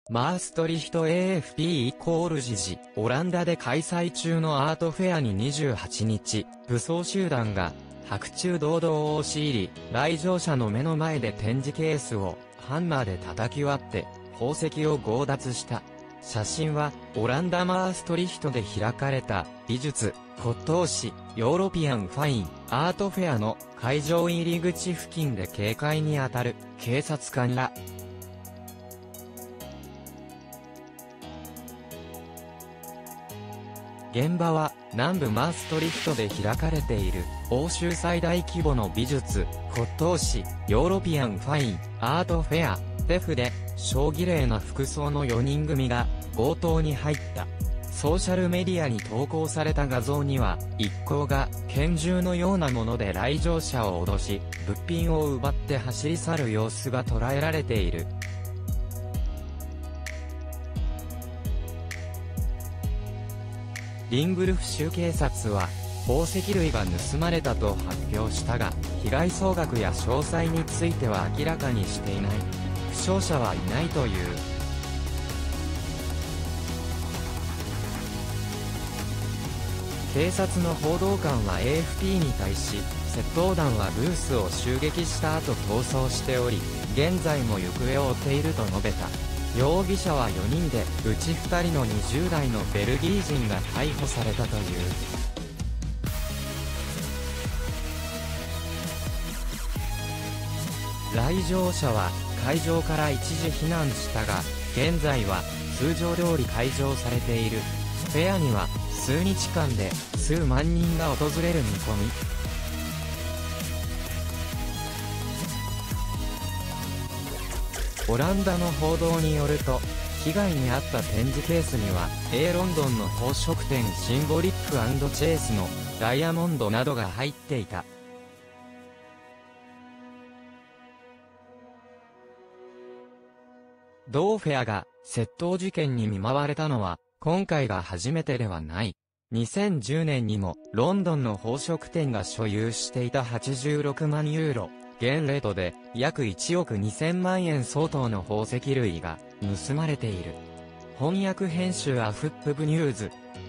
マーストリヒト AFP イコール時事。オランダで開催中のアートフェアに28日、武装集団が、白昼堂々押し入り、来場者の目の前で展示ケースを、ハンマーで叩き割って、宝石を強奪した。写真は、オランダマーストリヒトで開かれた、美術、骨董市、ヨーロピアンファイン、アートフェアの会場入り口付近で警戒に当たる、警察官ら。現場は、南部マーストリヒトで開かれている、欧州最大規模の美術、骨董市、ヨーロピアンファイン、アートフェア、デフで、小綺麗な服装の4人組が、強盗に入った。ソーシャルメディアに投稿された画像には、一行が、拳銃のようなもので来場者を脅し、物品を奪って走り去る様子が捉えられている。リングルフ州警察は、宝石類が盗まれたと発表したが、被害総額や詳細については明らかにしていない。負傷者はいないという。警察の報道官は AFP に対し、窃盗団はブースを襲撃した後逃走しており、現在も行方を追っていると述べた。容疑者は4人で、うち2人の20代のベルギー人が逮捕されたという。来場者は会場から一時避難したが、現在は通常通り開場されている。フェアには数日間で数万人が訪れる見込み。オランダの報道によると、被害に遭った展示ケースには、ロンドンの宝飾店シンボリック&チェイスのダイヤモンドなどが入っていた。同フェアが窃盗事件に見舞われたのは、今回が初めてではない。2010年にも、ロンドンの宝飾店が所有していた86万ユーロ。現レートで約1億2000万円相当の宝石類が盗まれている。翻訳編集アフップブニューズ。